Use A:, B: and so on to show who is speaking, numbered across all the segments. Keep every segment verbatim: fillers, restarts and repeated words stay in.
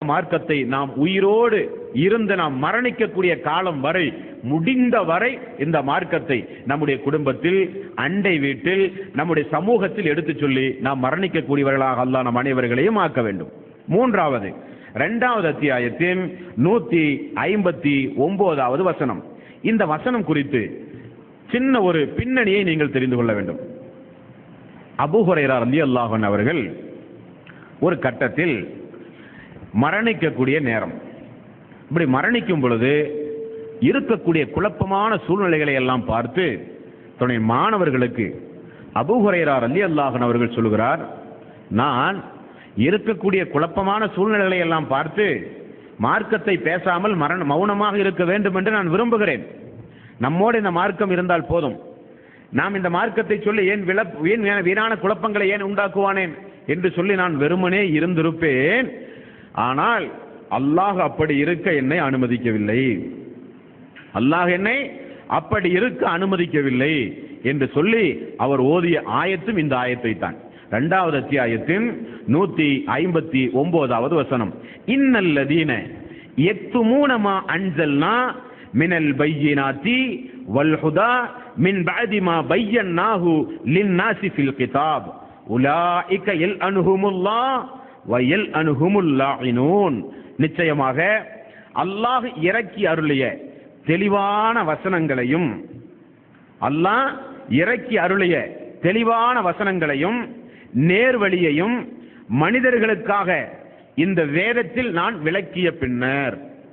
A: மார்க்கத்தை நாம் உயிரோடு இருந்து நாம் மரணிக்கக்கூடிய காலம் வரை, முடிந்த வரை இந்த மார்க்கத்தை நம்முடைய குடும்பத்தில், அண்டை வீட்டில், நம்முடைய சமூகத்தில் எடுத்து சொல்லி நாம் மரணிக்கக்கூடியவர்களாக அல்லாஹ் நம் அனைவர்களையும் ஆக்க வேண்டும். மூன்றாவது இரண்டாவது அத்தியாயத்தின் நூத்தி ஐம்பத்தி ஒன்பதாவது வசனம். இந்த வசனம் குறித்து சின்ன ஒரு பின்னணியை நீங்கள் தெரிந்து கொள்ள வேண்டும். அபூ ஹுரைரா ரலியல்லாஹு அன்ஹு அவர்கள் ஒரு கட்டத்தில் மரணிக்கக்கூடிய நேரம், இப்படி மரணிக்கும் பொழுது இருக்கக்கூடிய குழப்பமான சூழ்நிலைகளை எல்லாம் பார்த்து தன்னுடைய மாணவர்களுக்கு அபூ ஹுரைரா ரலியல்லாஹு அன்ஹு அவர்கள் சொல்கிறார், நான் இருக்கக்கூடிய குழப்பமான சூழ்நிலைகளை எல்லாம் பார்த்து மார்க்கத்தை பேசாமல் மரண மௌனமாக இருக்க வேண்டும் என்று நான் விரும்புகிறேன். நம்மோடு இந்த மார்க்கம் இருந்தால் போதும். நாம் இந்த மார்க்கத்தை சொல்லி ஏன் விள ஏன் வீணான குழப்பங்களை ஏன் உண்டாக்குவானேன் என்று சொல்லி நான் வெறுமனே இருந்திருப்பேன். ஆனால் அல்லாஹ் அப்படி இருக்க என்னை அனுமதிக்கவில்லை, அல்லாஹ் என்னை அப்படி இருக்க அனுமதிக்கவில்லை என்று சொல்லி அவர் ஓதிய ஆயத்தும் இந்த ஆயத்தை தான். இரண்டாவது அத்தியாயத்தின் நூத்தி ஐம்பத்தி ஒன்பதாவது வசனம். இன்னல்லதீன யக்துமூன மா அன்ஸல்னா மினல் பையினாத்தி வல் ஹுதா மின் பஅதி மா பையன்னாஹு லின்னாஸி ஃபில் கிதாப் உலாயிக யல்அனுஹுமுல்லாஹ் வ யல்அனுஹுமுல் லாயினூன். நிச்சயமாக அல்லாஹ் இறக்கி அருளிய தெளிவான வசனங்களையும், அல்லாஹ் இறக்கி அருளிய தெளிவான வசனங்களையும் நேர்வழியையும் மனிதர்களுக்காக இந்த வேதத்தில் நான் விளக்கிய பின்னர்,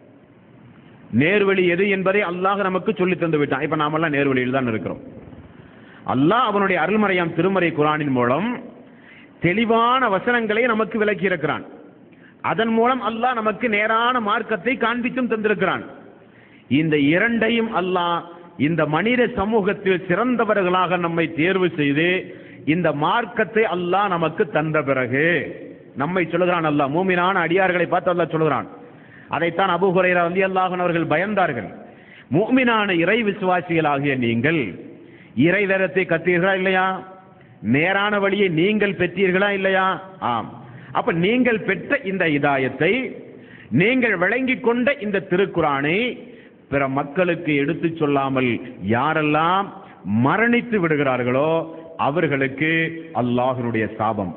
A: நேர்வழி எது என்பதை அல்லாஹ் நமக்கு சொல்லி தந்து விட்டான். இப்ப நாமெல்லாம் நேர்வழியில் தான் இருக்கிறோம். அல்லாஹ் அவனுடைய அருள்மறையாம் திருமறை குர்ஆனின் மூலம் தெளிவான வசனங்களை நமக்கு விளக்கி இருக்கிறான். அதன் மூலம் அல்லாஹ் நமக்கு நேரான மார்க்கத்தை காண்பித்தும் தந்திருக்கிறான். இந்த இரண்டையும் அல்லாஹ் இந்த மனித சமூகத்தில் சிறந்தவர்களாக நம்மை தேர்வு செய்து இந்த மார்க்கத்தை அல்லாஹ் நமக்கு தந்த பிறகு நம்மை சொல்லுகிறான். அல்லாஹ் மூமினான அடியார்களை பார்த்து அல்லாஹ் சொல்லுகிறான். அதைத்தான் அபூ ஹுரைரா ரலியல்லாஹு அன்ஹு அவர்கள் பயந்தார்கள். மூமினான இறை விசுவாசிகளாகிய நீங்கள் இறை வேதத்தை கற்றீர்களா இல்லையா? நேரான வழியை நீங்கள் பெற்றீர்களா இல்லையா? ஆம். அப்ப நீங்கள் பெற்ற இந்த இதாயத்தை, நீங்கள் விளங்கிக் கொண்ட இந்த திருக்குர்ஆனை பிற மக்களுக்கு எடுத்து சொல்லாமல் யாரெல்லாம் மரணித்து விடுகிறார்களோ அவர்களுக்கு அல்லாஹ்வுடைய சாபம்,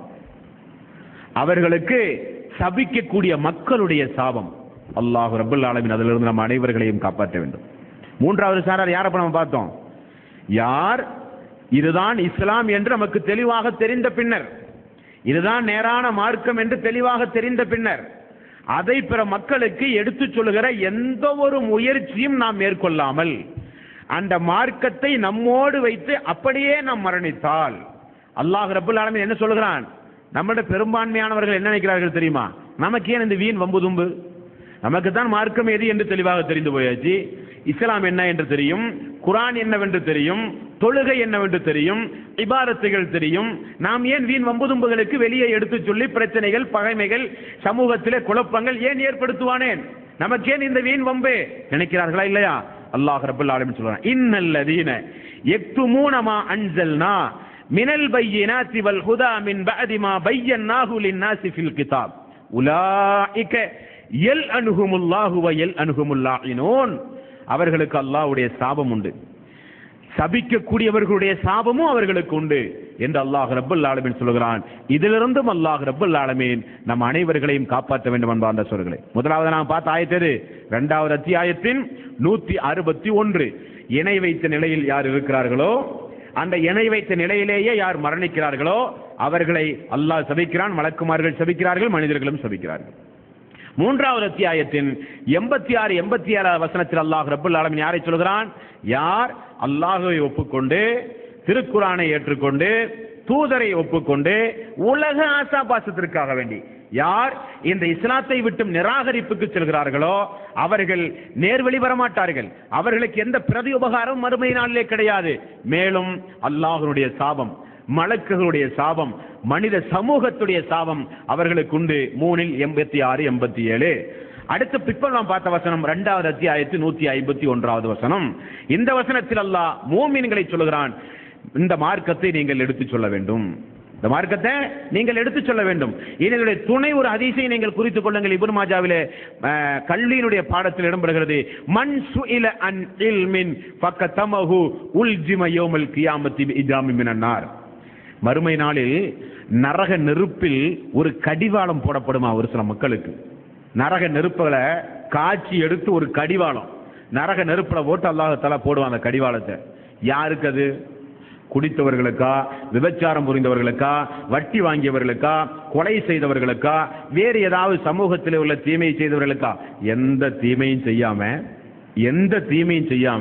A: அவர்களுக்கு சபிக்கக்கூடிய மக்களுடைய சாபம். அல்லாஹ் ரப்பல் ஆலமீன் அதிலிருந்து நம்ம அனைவர்களையும் காப்பாற்ற வேண்டும். மூன்றாவது சாரார் யாரை நம்ம பார்த்தோம்? யார் இதுதான் இஸ்லாம் என்று நமக்கு தெளிவாக தெரிந்த பின்னர், இதுதான் நேரான மார்க்கம் என்று தெளிவாக தெரிந்த பின்னர் அதை பிற மக்களுக்கு எடுத்து சொல்லுகிற எந்த ஒரு முயற்சியும் நாம் மேற்கொள்ளாமல் அந்த மார்க்கத்தை நம்மோடு வைத்து அப்படியே நாம் மரணித்தால் அல்லாஹ் ரப்பல் ஆலமீன் என்ன சொல்கிறான்? நம்முடைய பெரும்பான்மையானவர்கள் என்ன நினைக்கிறார்கள் தெரியுமா? நமக்கு ஏன் இந்த வீண் வம்பு தும்பு? நமக்கு தான் மார்க்கம் எது என்று தெளிவாக தெரிந்து போயாச்சு. இஸ்லாம் என்ன என்று தெரியும், குர்ஆன் என்னவென்று தெரியும், தொழுகை என்னவென்று தெரியும், இபாதத்துகள் தெரியும். நாம் ஏன் வீண் வம்புதும்புகளுக்கு வெளியே எடுத்து சொல்லி பிரச்சனைகள், பகைமைகள், சமூகத்திலே குழப்பங்கள் ஏன் ஏற்படுத்துவானேன்? நமக்கு ஏன் இந்த வீண் வம்பு நினைக்கிறார்களா இல்லையா? அல்லாஹ் ரப்பல் ஆலமீன் சொல்றான், இன்னல்லதீன யக்துமூன மா அன்ஸல்னா மினல் பையினாத்தி வல் ஹுதா மின் பஅதி மா பையன்னாஹு லின்னாஸி ஃபில் கிதாப் உலாயிக யல்அனுஹுமுல்லாஹு வ யல்அனுஹுமுல் லாயினூன். அவர்களுக்கு அல்லாஹ்வுடைய சாபம் உண்டு, சபிக்கக்கூடியவர்களுடைய சாபமும் அவர்களுக்கு உண்டு என்று அல்லாஹ் ரப்பல் ஆலமீன் சொல்கிறான். இதிலிருந்தும் அல்லாஹ் ரப்பல் ஆலமீன் நம் அனைவர்களையும் காப்பாற்ற வேண்டும் என்பார்ந்த சொல்களே. முதலாவது நாம் பார்த்த ஆயத்து இரண்டாவது அத்தியாயத்தின் நூத்தி அறுபத்தி ஒன்று. இணை வைத்த நிலையில் யார் இருக்கிறார்களோ, அந்த இணை வைத்த நிலையிலேயே யார் மரணிக்கிறார்களோ அவர்களை அல்லாஹ் சபிக்கிறான். மலக்குமார்கள் சபிக்கிறார்கள், மனிதர்களும் சபிக்கிறார்கள். மூன்றாவது அத்தியாயத்தின் எண்பத்தி ஆறு எண்பத்தி ஏழாவது வசனத்தில் அல்லாஹ் ரப்பல் ஆலமீன் யாரை சொல்கிறான்? யார் அல்லாஹ்வை ஒப்புக்கொண்டு, திருக்குர்ஆனை ஏற்றுக்கொண்டு, தூதரை ஒப்புக்கொண்டு, உலக ஆசாபாசத்திற்காக வேண்டி யார் இந்த இஸ்லாத்தை விட்டு நிராகரிப்புக்கு செல்கிறார்களோ அவர்கள் நேர்வழி வரமாட்டார்கள். அவர்களுக்கு எந்த பிரதி உபகாரம் மறுமை நாளிலே கிடையாது. மேலும் அல்லாஹ்வுடைய சாபம், மலக்குகளுடைய சாபம், மனித சமூகத்துடைய சாபம் அவர்களுக்கு உண்டு. மூணில் எண்பத்தி ஆறு எண்பத்தி ஏழு. அடுத்து பிற்பல் நாம் பார்த்த வசனம் இரண்டாவது அத்தியாயத்து நூத்தி ஐம்பத்தி ஒன்றாவது வசனம். இந்த வசனத்தில் அல்லாஹ் மூமின்களை சொல்கிறான், இந்த மார்க்கத்தை நீங்கள் எடுத்து சொல்ல வேண்டும். இந்த மார்க்கத்தை நீங்கள் எடுத்து சொல்ல வேண்டும். இதனுடைய துணை ஒரு ஹதீஸை நீங்கள் குறித்துக் கொள்ளுங்கள். இப்னு மாஜாவிலே கல்வியினுடைய பாடத்தில் இடம்பெறுகிறது, மன் சுஇல அன் இல்மின் ஃபகதமஹு உல்ஜிம யௌமல் கியாமத்தி பிஇஜாமி மினன் நார். மறுமை நாளில் நரக நெருப்பில் ஒரு கடிவாளம் போடப்படுமா ஒரு சில மக்களுக்கு. நரக நெருப்புகளை காட்சி எடுத்து ஒரு கடிவாளம் நரக நெருப்புல போட்டு அல்லாஹ் தஆலா போடுவான். அந்த கடிவாளத்தை யாருக்கு? அது குடித்தவர்களுக்கா, விபச்சாரம் புரிந்தவர்களுக்கா, வட்டி வாங்கியவர்களுக்கா, கொலை செய்தவர்களுக்கா, வேறு ஏதாவது சமூகத்தில் உள்ள தீமையை செய்தவர்களுக்கா? எந்த தீமையும் செய்யாம எந்த தீமையும் செய்யாம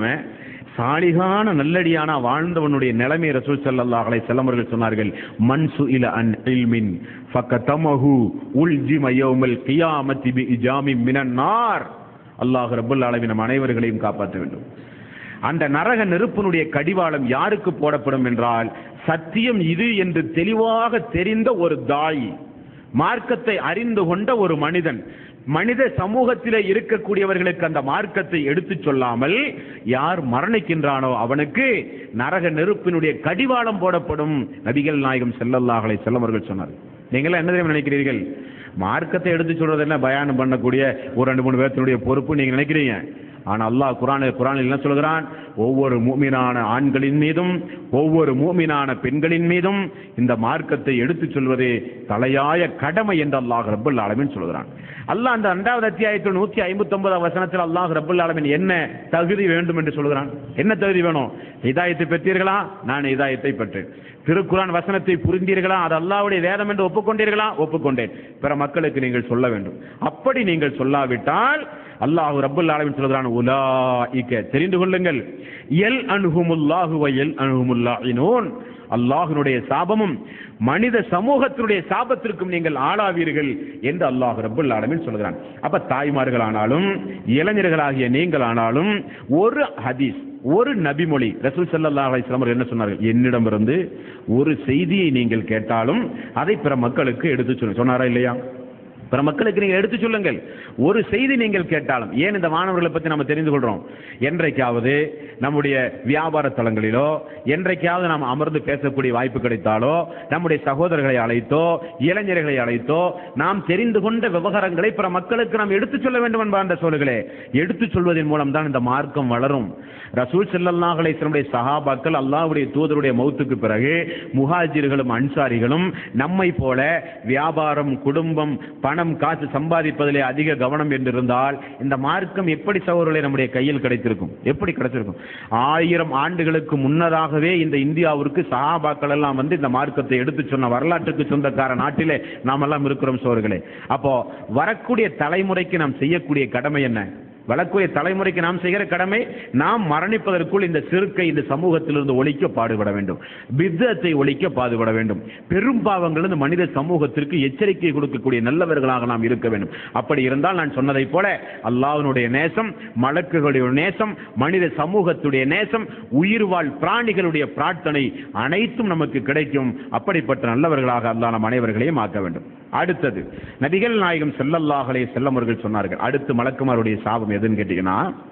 A: சாலிகான நல்லடியான வாழ்ந்தவனுடைய நிலைமை ரசூல் ஸல்லல்லாஹு அலைஹி வஸல்லம் அவர்கள் சொன்னார்கள், மன் சுஇல அன் இல்மின் ஃபகதமஹு உல்ஜிம யௌமல் கியாமத்தி பிஇஜாமி மினன் நார். அல்லாஹ் ரப்பல் ஆலமீன் நம் அனைவர்களையும் காப்பாற்ற வேண்டும். அந்த நரக நெருப்பினுடைய கடிவாளம் யாருக்கு போடப்படும் என்றால், சத்தியம் இது என்று தெளிவாக தெரிந்த ஒரு தாய், மார்க்கத்தை அறிந்து கொண்ட ஒரு மனிதன், மனித சமூகத்திலே இருக்கக்கூடியவர்களுக்கு அந்த மார்க்கத்தை எடுத்து சொல்லாமல் யார் மரணிக்கின்றானோ அவனுக்கு நரக நெருப்பினுடைய கடிவாளம் போடப்படும். நபிகள் நாயகம் ஸல்லல்லாஹு அலைஹி வஸல்லம் அவர்கள் சொன்னார். நீங்களா என்ன தெரியுமா நினைக்கிறீர்கள்? மார்க்கத்தை எடுத்து சொல்றது என்ன பயானம் பண்ணக்கூடிய ஒரு ரெண்டு மூணு பேர்த்தினுடைய பொறுப்பு நீங்க நினைக்கிறீங்க. ஆனா அல்லாஹ் குர்ஆனில் குர்ஆனில் என்ன சொல்கிறான்? ஒவ்வொரு மூமினான ஆண்களின் மீதும் ஒவ்வொரு மூமினான பெண்களின் மீதும் இந்த மார்க்கத்தை எடுத்து சொல்வதே தலையாய கடமை என்று அல்லாஹ் ரப்பல் ஆலமீன் சொல்கிறான். அல்லாஹ் அந்த இரண்டாவது அத்தியாயத்தில் நூற்றி ஐம்பத்தி ஒன்பதாம் வசனத்தில் அல்லாஹ் ரப்பல் ஆலமீன் என்ன தகுதி வேண்டும் என்று சொல்கிறான். என்ன தகுதி வேணும்? ஹிதாயத்தை பெற்றீர்களா? நான் ஹிதாயத்தை பெற்றேன். திருக்குர்ஆன் வசனத்தை புரிந்தீர்களா? அது அல்லாஹ்வுடைய வேதம் என்று ஒப்புக்கொண்டீர்களா? ஒப்புக்கொண்டேன். பிற மக்களுக்கு நீங்கள் சொல்ல வேண்டும். அப்படி நீங்கள் சொல்லாவிட்டால் அல்லாஹ் ரப்பல் ஆலமீன் சொல்கிறான், உலாயிக தெரிந்து கொள்ளுங்கள், எல் அன்ஹுமுல்லாஹு வ எல் அன்ஹுமுல்லாஹினூன். அல்லாஹ்வுடைய சாபமும் மனித சமூகத்தினுடைய சாபத்திற்கும் நீங்கள் ஆளாவீர்கள் என்று அல்லாஹ் ரப்பல் ஆலமீன் சொல்கிறான். அப்ப தாய்மார்கள் ஆனாலும் இளைஞர்களாகிய நீங்கள் ஆனாலும் ஒரு ஹதீஸ், ஒரு நபிமொழி ரசூல் ஸல்லல்லாஹு அலைஹி வஸல்லம் என்ன சொன்னார்கள்? என்னிடமிருந்து ஒரு செய்தியை நீங்கள் கேட்டாலும் அதை பிற மக்களுக்கு எடுத்து சொல்லுங்க. சொன்னாரா இல்லையா? பிற மக்களுக்கு நீங்கள் எடுத்து சொல்லுங்கள். ஒரு செய்தி நீங்கள் கேட்டாலும், ஏன் இந்த மாணவர்களை பற்றி நம்ம தெரிந்து கொள்றோம்? என்றைக்காவது நம்முடைய வியாபார தலங்களிலோ என்றைக்காவது நாம் அமர்ந்து பேசக்கூடிய வாய்ப்பு கிடைத்தாலோ, நம்முடைய சகோதரர்களை அழைத்தோ இளைஞர்களை அழைத்தோ நாம் தெரிந்து கொண்ட விவகாரங்களை பிற மக்களுக்கு நாம் எடுத்து சொல்ல வேண்டும் என்பார் சொல்லுகளே. எடுத்து சொல்வதன் மூலம் தான் இந்த மார்க்கம் வளரும். ரசூல் ஸல்லல்லாஹு அலைஹி வஸல்லம் சஹாபாக்கள் அல்லாஹ்வுடைய தூதருடைய மௌத்துக்கு பிறகு முஹாஜிர்களும் அன்சாரிகளும் நம்மை போல வியாபாரம், குடும்பம், பணம், காசு சம்பாதிப்பதிலே அதிக கவனம் என்றிருந்தால் இந்த மார்க்கம் எப்படி சகோதரர்களே நம்முடைய கையில் கிடைத்திருக்கும்? எப்படி கிடைச்சிருக்கும்? ஆயிரம் ஆண்டுகளுக்கு முன்னதாகவே இந்த இந்தியாவிற்கு சஹாபாக்கள் எல்லாம் வந்து இந்த மார்க்கத்தை எடுத்து சொன்ன வரலாற்றுக்கு சொந்தக்கார நாட்டிலே நாம் எல்லாம் இருக்கிறோம் சகோதரர்களே. அப்போ வரக்கூடிய தலைமுறைக்கு நாம் செய்யக்கூடிய கடமை என்ன? வளர்க்கூடிய தலைமுறைக்கு நாம் செய்கிற கடமை, நாம் மரணிப்பதற்குள் இந்த சிறுக்கை இந்த சமூகத்திலிருந்து ஒழிக்க பாடுபட வேண்டும், பித்தத்தை ஒழிக்க பாடுபட வேண்டும், பெரும் பாவங்கள் மனித சமூகத்திற்கு எச்சரிக்கை கொடுக்கக்கூடிய நல்லவர்களாக நாம் இருக்க வேண்டும். அப்படி இருந்தால் நான் சொன்னதை போல அல்லாஹ்வுடைய நேசம், மலக்குகளுடைய நேசம், மனித சமூகத்துடைய நேசம், உயிர்வாழ் பிராணிகளுடைய பிரார்த்தனை அனைத்தும் நமக்கு கிடைக்கும். அப்படிப்பட்ட நல்லவர்களாக அல்லாஹ் நம் அனைவர்களையும் ஆக்க வேண்டும். அடுத்தது நபிகள் நாயகம் ஸல்லல்லாஹு அலைஹி வஸல்லம் அவர்கள் சொன்னார்கள், அடுத்து மலக்குமாருடைய சாபம் எதுன்னு கேட்டீங்கன்னா,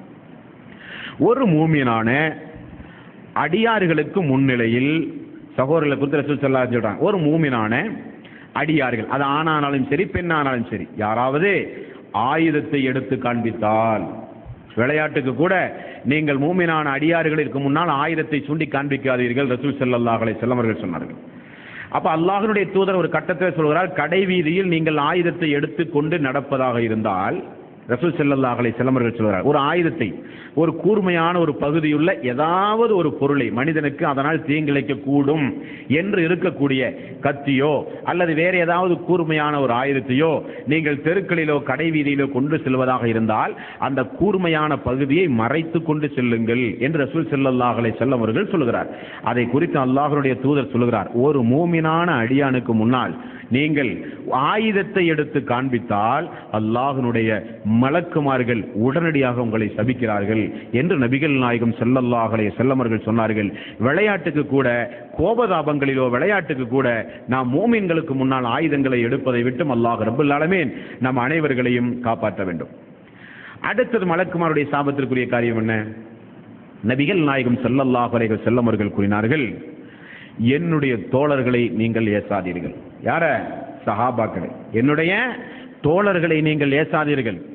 A: ஒரு மூமினான அடியார்களுக்கு முன்னிலையில் சகோதரர்களை குறித்து ரசூல் ஸல்லல்லாஹு அலைஹி வஸல்லம் சொல்றாங்க, ஒரு மூமினான அடியார்கள், அது ஆணானாலும் சரி பெண்ணானாலும் சரி, யாராவது ஆயுதத்தை எடுத்து காண்பித்தால், விளையாட்டுக்கு கூட நீங்கள் மூமினான அடியார்களுக்கு முன்னால் ஆயுதத்தை சூண்டி காண்பிக்காதீர்கள் ரசூல் ஸல்லல்லாஹு அலைஹி வஸல்லம் அவர்கள் சொன்னார்கள். அப்ப அல்லாஹ்வுடைய தூதர் ஒரு கட்டத்தில் சொல்கிறார், கடை வீதியில் நீங்கள் ஆயுதத்தை எடுத்துக்கொண்டு நடப்பதாக இருந்தால், ரசூல் ஸல்லல்லாஹு அலைஹி வஸல்லம் அவர்கள் சொல்கிறார், ஒரு ஆயுதத்தை, ஒரு கூர்மையான ஒரு பகுதியுள்ள ஏதாவது ஒரு பொருளை, மனிதனுக்கு அதனால் தீங்கிழைக்க கூடும் என்று இருக்கக்கூடிய கத்தியோ அல்லது வேற ஏதாவது கூர்மையான ஒரு ஆயுதத்தையோ நீங்கள் தெருக்களிலோ கடை வீதியிலோ கொண்டு செல்வதாக இருந்தால் அந்த கூர்மையான பகுதியை மறைத்து கொண்டு செல்லுங்கள் என்று ரசூல் ஸல்லல்லாஹு அலைஹி வஸல்லம் அவர்கள் சொல்கிறார். அதை குறித்து அல்லாஹ்வுடைய தூதர் சொல்கிறார், ஒரு மூமினான அடியானுக்கு முன்னால் நீங்கள் ஆயுதத்தை எடுத்து காண்பித்தால் அல்லாஹ்வுடைய மலக்குமார்கள் உடனடியாக உங்களை சபிக்கிறார்கள் என்று நபிகள் நாயகம் ஸல்லல்லாஹு அலைஹி வஸல்லம் அவர்கள் சொன்னார்கள். விளையாட்டுக்கு கூட, கோபதாபங்களிலோ விளையாட்டுக்கு கூட நாம் மூமின்களுக்கு முன்னால் ஆயுதங்களை எடுப்பதை விட்டும் அல்லாஹ் ரப்பல் ஆலமீன் நம் அனைவர்களையும் காப்பாற்ற வேண்டும். அடுத்தது மலக்குமாருடைய சாபத்திற்குரிய காரியம் என்ன? நபிகள் நாயகம் ஸல்லல்லாஹு அலைஹி வஸல்லம் அவர்கள் கூறினார்கள், என்னுடைய தோழர்களை நீங்கள் ஏசாதீர்கள். யார? சஹாபாக்களை. என்னுடைய தோழர்களை நீங்கள் ஏசாதீர்கள்.